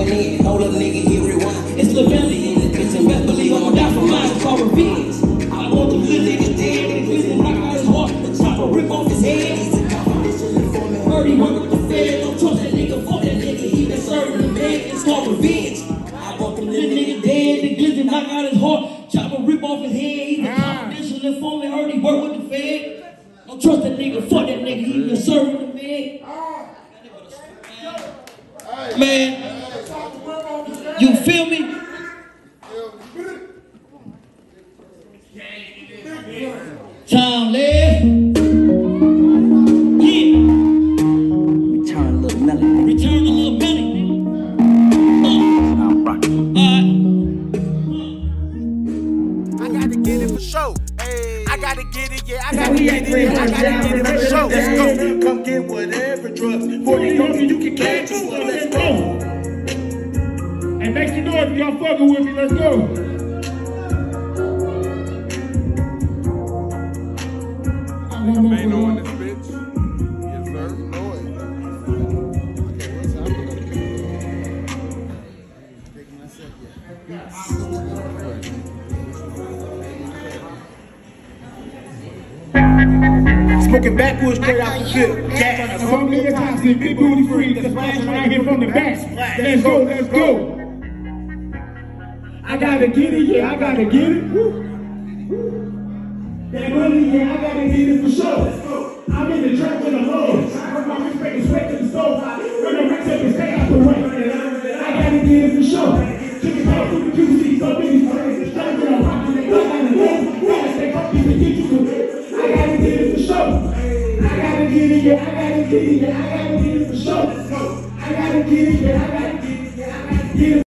going in. Hold up, nigga, here rewind. It's the Melly in the kitchen. Best believe I'ma die for mine. It's all revenge. I want them little niggas dead. Niggas listen, knock out his heart. The chopper rip off his head. He's a confidential informant. Heard he work with the Fed. Don't trust that nigga. Fuck that nigga. He been serving the man. It's called revenge. I want them little niggas dead. Niggas listen, knock out his heart. Chopper rip off his head. He's a confidential informant. Heard he work with the Fed. Don't trust that nigga. Fuck that nigga. He been serving the man. Man, you feel me? Time left. Yeah. Return a little Melly. Return a little Melly. I'm rocking. I gotta get it for sure. I gotta get it, yeah. I gotta get it. I gotta get it for sure. Let's go. Come get whatever drugs. Before you go, you can catch us. So let's go. And make some noise if y'all fucking with me. Let's go. Main on this bitch. Yes, sir. Know it. Okay, what's happening? Smoking backwoods straight out the field. Gas. Some niggas toxic, big booty free. Just flashing right here from the back. Let's go, let's go. I gotta get it, yeah, I gotta get it. That money, yeah, I gotta get it for sure. I'm in the trap with the Lord. I heard my respect and sweat to the stove. Bring the racks up and stay out the way. I gotta get it for sure. Chicken power through the juicy, so many friends. Straight to the rock, and they gotta get. Gotta stay up, keep it, get you to it. I gotta get it for sure. I gotta get it, yeah, I gotta get it, yeah, I gotta get it for sure. I gotta get it, yeah, I gotta get it, yeah, I gotta get it.